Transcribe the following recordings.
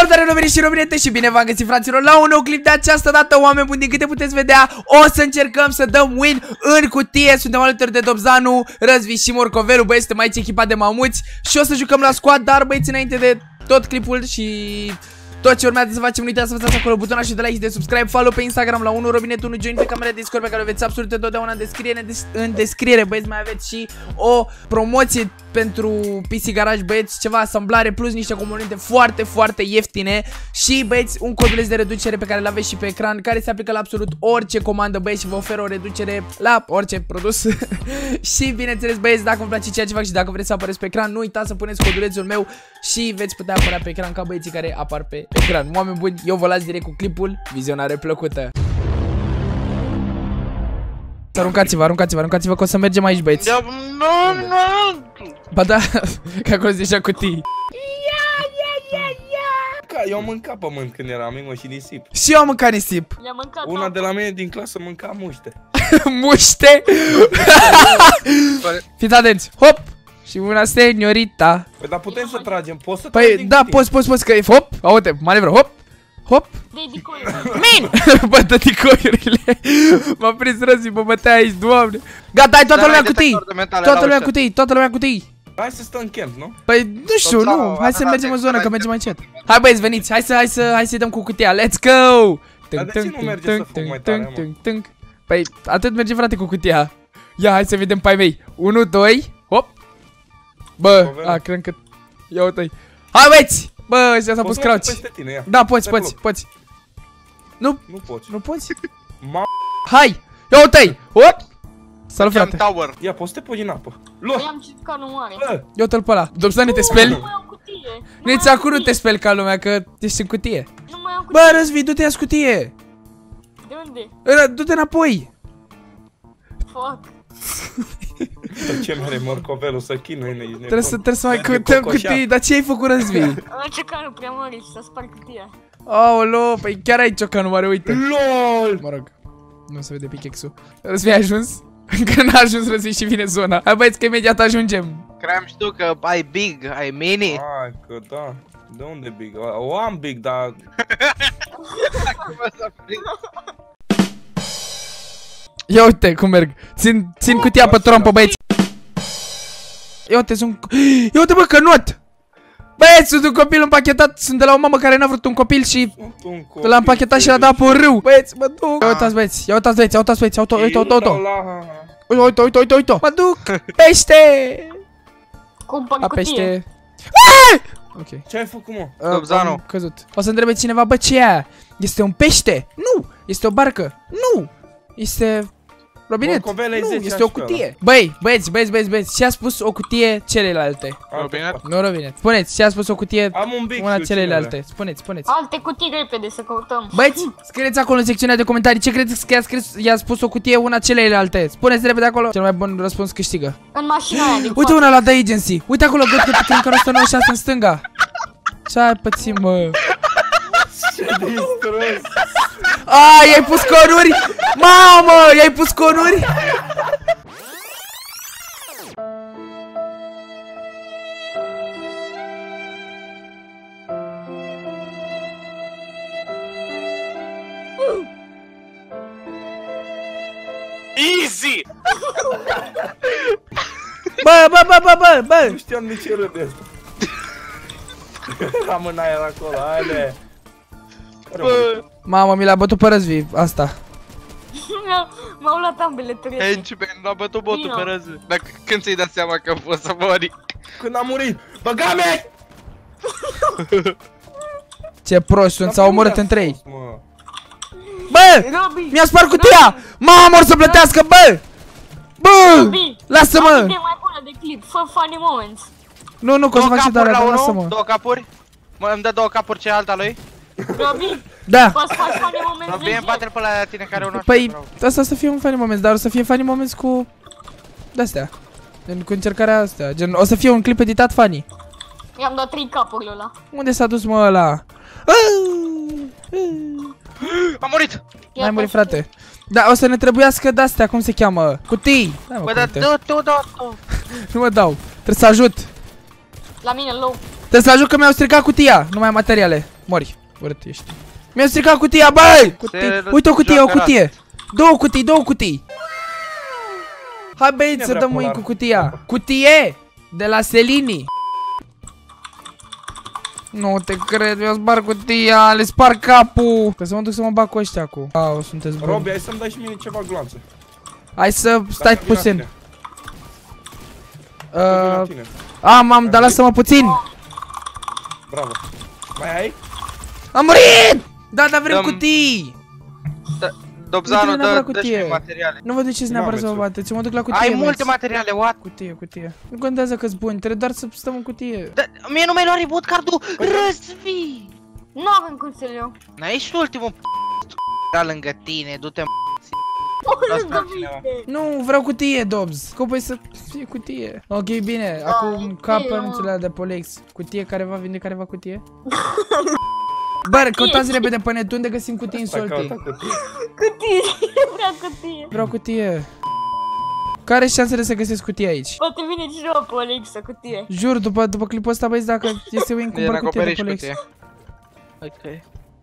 Salutare români și românete și bine v-am găsit, fraților, la un nou clip. De această dată, oameni buni, din câte puteți vedea, o să încercăm să dăm win în cutie. Suntem alături de Dobzanu, Răzvi și Morcovelu. Băi, suntem aici echipa de mamuți și o să jucăm la squad. Dar băieți, înainte de tot clipul și tot ce urmează să facem, nu uitați să apăsați acolo butonul și de like și de subscribe, follow pe Instagram la 1robinet1, join pe camera de Discord pe care o veți absolut întotdeauna în descriere. Băieți, mai aveți și o promoție pentru PC Garage, băieți, ceva asamblare plus niște componente foarte, foarte ieftine. Și băieți, un coduleț de reducere pe care îl aveți și pe ecran, care se aplică la absolut orice comandă, băieți, și vă oferă o reducere la orice produs. Și bineînțeles, băieți, dacă vă place ceea ce fac și dacă vreți să apăreți pe ecran, nu uitați să puneți codulețul meu și veți putea apărea pe ecran ca băieții care apar pe ecran. Oameni buni, eu vă las direct cu clipul. Vizionare plăcută. Aruncați-vă că o să mergem aici, băieți. Ba da, că acolo sunt deja cutii. Eu am mâncat pământ când eram mic, și nisip. Și eu am mâncat nisip. Una de la mine din clasă mânca muște. Muște? Fiți atenți, hop! Și una seniorita. Păi dar putem să tragem, poți să Păi da, poți, că hop, aute, manevră, hop, hop. Min! Bă, tăticoiurile. M-a prins Răzvi, mă bătea aici, doamne. Gata, ai toată lumea cu tâi, toată lumea cu tâi. Hai să stăm în camp, nu? Păi, nu știu, nu, hai să mergem în zonă, că mergem mai încet. Hai băieți, veniți, hai să-i dăm cu cutia, let's go! Dar de ce nu merge să fug mai tare, mă? Păi, atât merge, frate, cu cutia. Ia, hai să vedem pe ai mei. 1, 2, hop. Bă, cred că... Ia uite-i. Hai băieți! Bă, ăștia s-a pus crouch. Da, poți. Nu poți? Hai! Ia uite-i! Hop! Salut, frate. Ia, poți să te pui în apă. Am ciucat mare. Ia uite-l pe ăla. Dobzane, te speli? Nici acum nu te speli ca lumea, că ești în cutie. Bă, Răzvi, du-te, ia-ți cutie. De unde? Du-te înapoi. Fuck. Ce mere Morcovelu să chinuie. Trebuie să mai cântăm cutii. Dar ce ai făcut, Răzvi? Am ciocanul prea mare și s-a spart cutia. Aoleo, păi chiar ai ciocanul mare, uite. LOL! Mă rog, nu se vede pickaxe-ul. Răzvi, ai ajuns? Încă n-a ajuns, Răzvi, și vine zona. Hai băieți că imediat ajungem. Cream și tu că ai big, ai mini. Hai că da. De unde big? O am big, dar... Ia uite cum merg. Țin cutia pe trompă, băieți. Ia uite, Ia uite, bă, cănot. Băieți, sunt un copil împachetat. Sunt de la o mamă care n-a vrut un copil și l-a împachetat și l-a dat pe un râu. Băieți, mă duc. Ia uitați, băieți, uite. Mă duc. Pește. Cum fac cutie? Ok. Ce ai făcut, mă? Dobzanu. Căzut. O să întrebe cineva, bă, ce e aia? Este un pește? Nu. Este o barcă? Nu. Este... robinet? Nu, este o cutie. Băi, băieți, ce a spus o cutie celelalte? Robinet? Nu robinet. Spuneți, ce a spus o cutie una celelalte? Spuneți. Alte cutii repede să căutăm. Băieți, scrieți acolo în secțiunea de comentarii ce credeți că i-a spus o cutie una celelalte. Spuneți repede acolo. Cel mai bun răspuns câștigă. În mașina aia din Uite una la The Agency. Uite acolo, găt că în care 196 în stânga. Ce ai pățit, mă? Ce distrus! I-ai pus conuri! Mamă, i-ai pus conuri! Easy! Bă! Nu știam nici ce râde asta. Am în aer acolo, haide! Mamă, mi l-a bătut pe Răzvi, asta. M-au luat ambele trei. Henchman, l-a bătut botul pe Răzvi. Dar când ți-ai dat seama că poți să mori? Când am murit! Băga-me! Ce proști sunt, s-au omorât în trei. Bă! Mi-a spart cutia! Mamă, or să plătească, bă! Bă! Lasă-mă! Ai idee mai bună de clip, fă funny moments. Nu, că o să fac și doar, lasă-mă. Două capuri? Îmi dă două capuri cealaltă lui? Robi, da. poți să faci funny moments. Robi, îmbate-l pe la tine care unul. Păi, asta să fie un funny moments, dar o să fie funny moments cu... de-astea. Cu încercarea astea, gen, o să fie un clip editat funny. I-am dat 3 capuri ăla. Unde s-a dus, mă, ăla? Am murit! N-ai murit, frate. Da, o să ne trebuiască de-astea, cum se cheamă? Cutii! Bă, dar dă tu. Nu mă dau, trebuie să ajut. La mine low. Trebuie să ajung că mi-au stricat cutia. Nu mai am materiale. Mori. Urât ești. Mi-au stricat cutia, băi! Uite o cutie, o cutie. Două cutii. Hai băieți să dăm win cu cutia. Cutie! De la Selini. Nu te cred, mi-au spart cutia, le spar capul. Că să mă duc să mă bag cu ăștia acum. Au, sunteți buni. Robi, hai să-mi dai și mie ceva gloanțe. Hai să stai puțin. Tine. Am, dar lasă-mă puțin. Bravo. Mai ai? Am murit! Da, dar vrem cutii. Dobzanu, dă-și materiale. Nu vă duceți neapărat să vă bateți, eu mă duc la cutie. Ai multe materiale, what? Cutie. Nu contează că-s buni, trebuie doar să stăm în cutie. Mie nu mi-ai luat reboot cardul, Răzvi! Nu avem cum să le iau. N-ai și ultimul era lângă tine, du-te Lângă mine. Nu, vreau cutie, Dobs. Scopul e să fie cutie. Ok, bine, acum cap anunțurile alea de Polix. Cutie, careva vinde careva cutie? Bă, căutați repede pe net, unde găsim cutii în solti? Cutie, vreau cutie. Vreau cutie. Care șansele să găsesc cutie aici? Poate vine cineva pe Alex să cutie. Jur, după clipul ăsta, băieți, dacă este win, cumpăr cutie de Polix. Ok.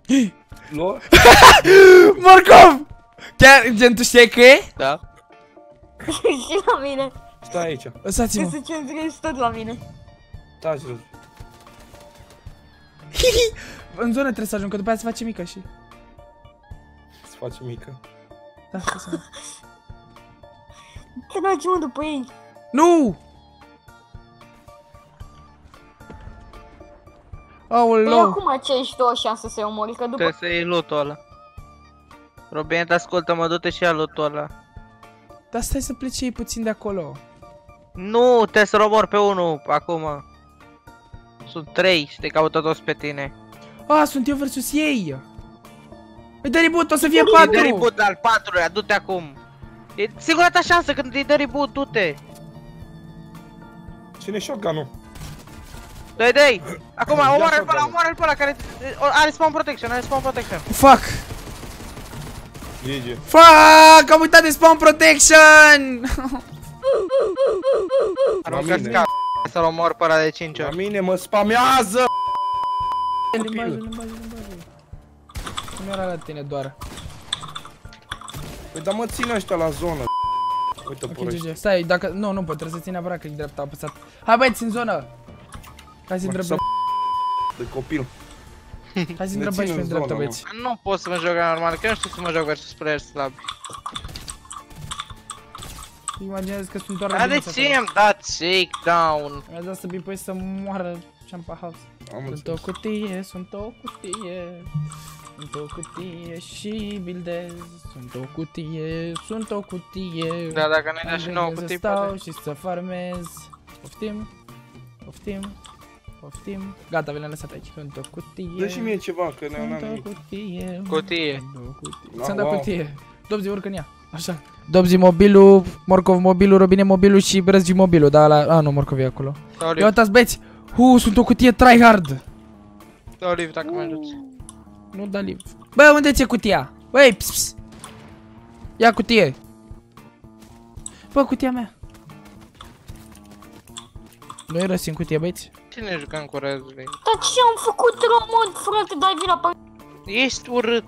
Morcov! Chiar, gen, tu știi că e? Da. Și la mine. Stai aici. Lăsați-mă. Că se centrezi tot la mine. Taci, Răzvi. În zonă trebuie să ajung, că după aia se face mică și... Se face mică. Da, să mă. Te mergi mă după ei. Nu! Păi Aoleu! acum ce ești tu o șansă să-i omori, că după... Trebuie să iei lotul ăla. Robin, ascultă-mă, du-te și ia lotul ăla. Dar stai să plece ei puțin de acolo. Nu, trebuie să-l omor pe unul acum. Sunt 3 și te caută toți pe tine. Ah, sunt eu versus ei! Îi dă reboot, o să fie Îi dă 4! reboot al 4-lea, du-te acum. E singura ta șansă când îi dă reboot, du-te. Cine-i shotgun-ul? Dă-i! Acum, omoară-l pe ăla care are spawn protection, Fuck! GG. Fuck! Am uitat de spawn protection! Aruncă-ți cap să-l omor pe ăla de 5 La ori. mine mă spamează! Limbajul. Nu era la tine doar. Păi da mă țin ăștia la zonă. Uite Ok, porește. GG. Stai, dacă... Nu pot, trebuie să țin neapărat click drept apăsat. Hai băieți, în zonă! Hai să intrăm De copil. Hai să Ne intrăm țin aici în pe dreapta, zonă, băieți. Nu pot să mă joc la normal, că nu știu să mă joc versus player slab. Imaginez că sunt doar Dar de rădiniți ce acolo. am dat shakedown? Mi-a dat să bipoi să moară Champa House. Sunt o cutie, sunt o cutie. Sunt o cutie și bildez. Sunt o cutie. Da, dacă ne-ai dat și nouă Să cutii, stau poate. și să farmez. Poftim. Gata, vi le-am lăsat aici. Sunt o cutie. Dă și mie ceva, că ne-am Sunt o nimic. cutie. Cutie. Ți-am dat cutie. Dobzi, urcă în ea. Așa. Dobzi mobilul, Morcov mobilul, Robine mobilul și Răzvi mobilul. Da, la... A, nu, Morcov e acolo. Ia uitați, băieți. Sunt o cutie tryhard. Dau live dacă mă ajuți. Nu da live. Bă, unde ți-e cutia? Băi, ps. Ia cutie. Bă, cutia mea. Nu-i răs în cutie, băieți? Cine jucăm cu Răzvi? Dar ce am făcut rău, frate, dai vina pe... Ești urât.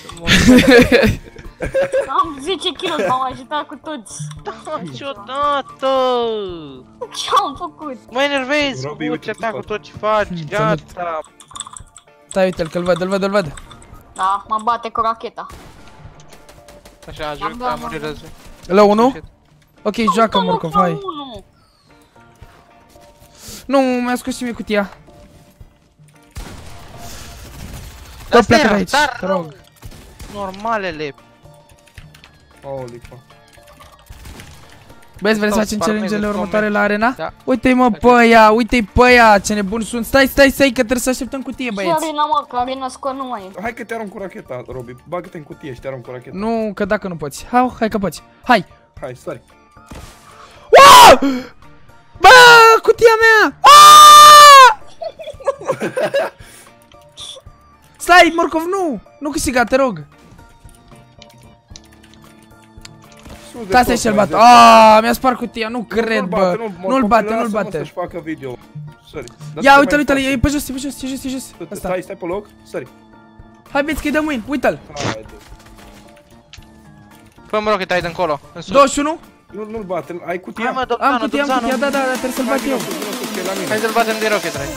Am 10 kg, m-am ajutat cu toți. Ciudată! Ce am făcut? Mă enervezi Robi, cu uite, ce cu spate. tot ce faci, gata. Stai, uite-l, că îl văd. Da, mă bate cu racheta. Așa, ajung, a murit Răzvi. La 1? Ok, joacă, Morcov, hai. Nu, mi-a scos și mie cutia. Tot pleacă de aici, te rog. Normalele. Holy fuck. Băieți, vreți să facem challenge-ele următoare la arena? Da. Uite-i mă pe ăia, uite-i pe ăia, ce nebuni sunt. Stai, că trebuie să așteptăm cutie, Ce băieți. arena, mă, că arena scor nu mai e. Hai că te arunc cu racheta, Robi. Bagă-te în cutie și te arunc cu racheta. Nu, că dacă nu poți. Hai că poți. Hai. Hai, sari. Wow! Bă, cutia mea! Stai, Morcov, nu câștiga, te rog. Stai să-l bat. Mi-a spart cutia, nu cred, bă. Nu-l bate. Să-și facă video. Sorry. Ia, uite-l, e pe jos, e jos. Asta. Stai pe loc, sări. Hai, băieți, că-i dăm win, uite-l. Fă-mi rocket ai de încolo, în sus. 21. Nu-l bate, ai cutia. Hai mă, Am Dobzanu, cutia, da, trebuie să-l bat eu. Hai să-l batem de rocket, rai.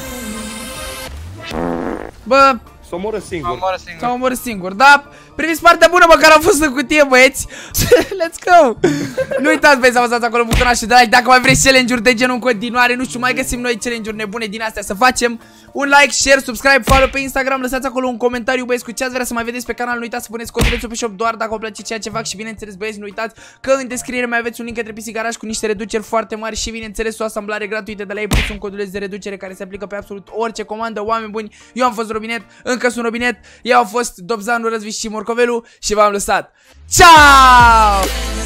Bă, S-o omoră singur. s-au omorât singur, da? Priviți partea bună, măcar am fost în cutie, băieți. Let's go. Nu uitați, băieți, să apăsați acolo butonașul de like dacă mai vreți challenge-uri de genul în continuare. Nu știu, mai găsim noi challenge-uri nebune din astea să facem. Un like, share, subscribe, follow pe Instagram. Lăsați acolo un comentariu, băieți, cu ce ați vrea să mai vedeți pe canal. Nu uitați să puneți codulețul pe shop doar dacă vă place ceea ce fac. Și bineînțeles, băieți, nu uitați că în descriere mai aveți un link către PC Garage cu niște reduceri foarte mari. Și bineînțeles o asamblare gratuită de la ei, plus un coduleț de reducere care se aplică pe absolut orice comandă. Oameni buni, eu am fost Robinet, încă sunt Robinet. Eu am fost Dobzanu, Răzviș și Morcovelu și v-am lăsat. Ciao!